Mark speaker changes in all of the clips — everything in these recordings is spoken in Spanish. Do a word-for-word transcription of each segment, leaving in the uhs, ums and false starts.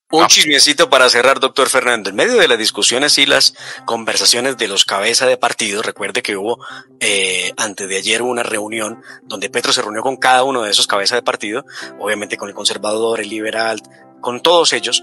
Speaker 1: Un
Speaker 2: No.
Speaker 1: chismecito para cerrar, doctor Fernando. En medio de las discusiones y las conversaciones de los cabezas de partido, recuerde que hubo eh, antes de ayer una reunión donde Petro se reunió con cada uno de esos cabezas de partido, obviamente con el conservador, el liberal, con todos ellos.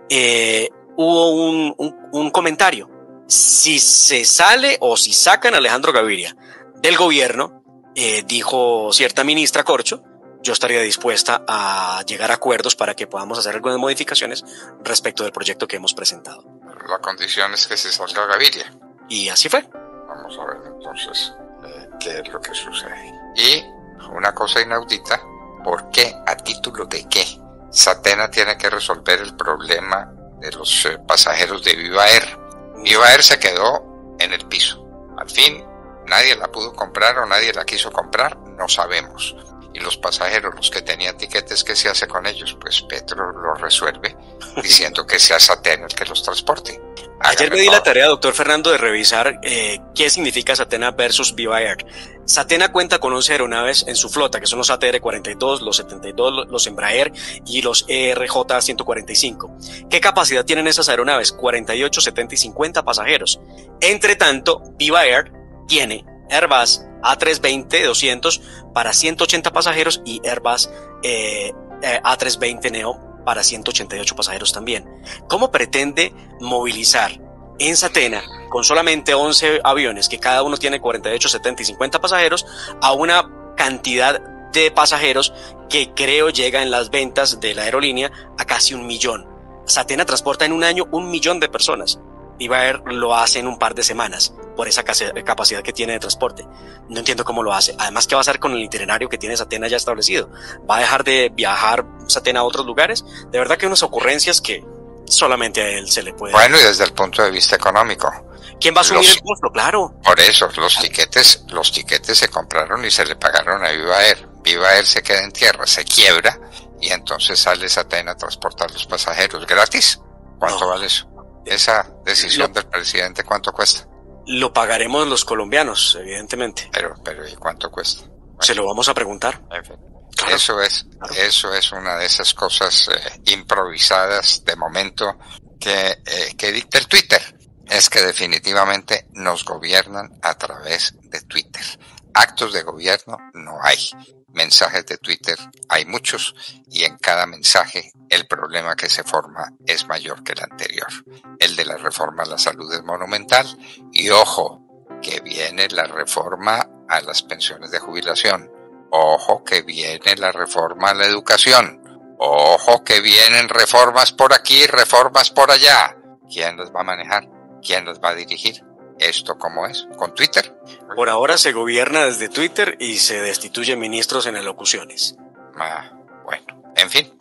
Speaker 1: Eh, hubo un, un, un comentario. Si se sale o si sacan a Alejandro Gaviria del gobierno, eh, dijo cierta ministra Corcho, yo estaría dispuesta a llegar a acuerdos para que podamos hacer algunas modificaciones respecto del proyecto que hemos presentado.
Speaker 2: La condición es que se salga Gaviria.
Speaker 1: Y así fue.
Speaker 2: Vamos a ver entonces eh, qué es lo que sucede. Y una cosa inaudita, ¿por qué? ¿A título de qué? Satena tiene que resolver el problema de los eh, pasajeros de Viva Air. Viva Air se quedó en el piso. Al fin, nadie la pudo comprar o nadie la quiso comprar, no sabemos. Y los pasajeros, los que tenían tiquetes, ¿qué se hace con ellos? Pues Petro lo resuelve diciendo que sea Satena el que los transporte.
Speaker 1: Ayer me di la tarea, doctor Fernando, de revisar eh, qué significa Satena versus Viva Air. Satena cuenta con once aeronaves en su flota, que son los A T R cuarenta y dos, los setenta y dos, los Embraer y los E R J ciento cuarenta y cinco. ¿Qué capacidad tienen esas aeronaves? cuarenta y ocho, setenta y cincuenta pasajeros. Entre tanto, Viva Air tiene Airbus A trescientos veinte doscientos para ciento ochenta pasajeros y Airbus eh, eh, A trescientos veinte Neo para ciento ochenta y ocho pasajeros también. ¿Cómo pretende movilizar en Satena, con solamente once aviones, que cada uno tiene cuarenta y ocho, setenta y cincuenta pasajeros, a una cantidad de pasajeros que creo llega en las ventas de la aerolínea a casi un millón? Satena transporta en un año un millón de personas. Viva Air lo hace en un par de semanas por esa capacidad que tiene de transporte. No entiendo cómo lo hace. Además, ¿qué va a hacer con el itinerario que tiene Satena ya establecido? ¿Va a dejar de viajar Satena a otros lugares? De verdad que hay unas ocurrencias que solamente a él se le puede...
Speaker 2: Bueno, y desde el punto de vista económico.
Speaker 1: ¿Quién va a asumir
Speaker 2: los,
Speaker 1: el costo? Claro.
Speaker 2: Por eso, los tiquetes, los tiquetes se compraron y se le pagaron a Viva Air. Viva Air se queda en tierra, se quiebra, y entonces sale Satena a transportar los pasajeros gratis. ¿Cuánto no. vale eso? Esa decisión lo, del presidente, ¿cuánto cuesta?
Speaker 1: Lo pagaremos los colombianos, evidentemente.
Speaker 2: Pero, pero ¿y cuánto cuesta? Bueno,
Speaker 1: se lo vamos a preguntar.
Speaker 2: En fin. Claro, eso es, claro. eso es una de esas cosas eh, improvisadas de momento que, eh, que dicta el Twitter. Es que definitivamente nos gobiernan a través de Twitter. Actos de gobierno no hay. Mensajes de Twitter hay muchos y en cada mensaje el problema que se forma es mayor que el anterior. El de la reforma a la salud es monumental y ojo que viene la reforma a las pensiones de jubilación, ojo que viene la reforma a la educación, ojo que vienen reformas por aquí, reformas por allá. ¿Quién las va a manejar? ¿Quién las va a dirigir? ¿Esto cómo es? ¿Con Twitter?
Speaker 1: Por ahora se gobierna desde Twitter y se destituyen ministros en elocuciones.
Speaker 2: Ah, bueno, en fin.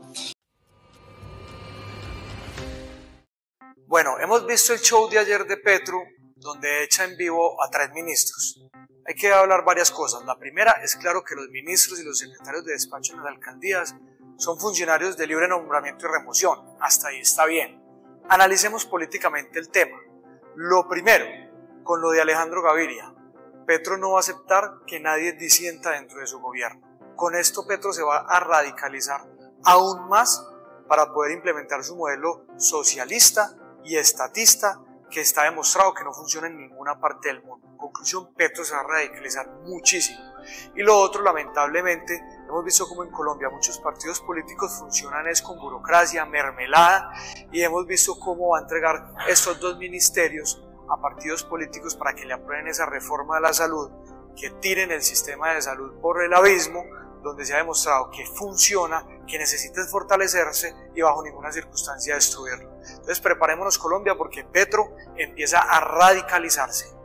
Speaker 3: Bueno, hemos visto el show de ayer de Petro, donde echa en vivo a tres ministros. Hay que hablar varias cosas. La primera es claro que los ministros y los secretarios de despacho en las alcaldías son funcionarios de libre nombramiento y remoción. Hasta ahí está bien. Analicemos políticamente el tema. Lo primero, con lo de Alejandro Gaviria, Petro no va a aceptar que nadie disienta dentro de su gobierno. Con esto Petro se va a radicalizar aún más para poder implementar su modelo socialista y estatista que está demostrado que no funciona en ninguna parte del mundo. En conclusión, Petro se va a radicalizar muchísimo. Y lo otro, lamentablemente, hemos visto como en Colombia muchos partidos políticos funcionan es con burocracia, mermelada, y hemos visto cómo va a entregar estos dos ministerios a partidos políticos para que le aprueben esa reforma de la salud, que tiren el sistema de salud por el abismo, donde se ha demostrado que funciona, que necesita fortalecerse y bajo ninguna circunstancia destruirlo. Entonces preparémonos Colombia porque Petro empieza a radicalizarse.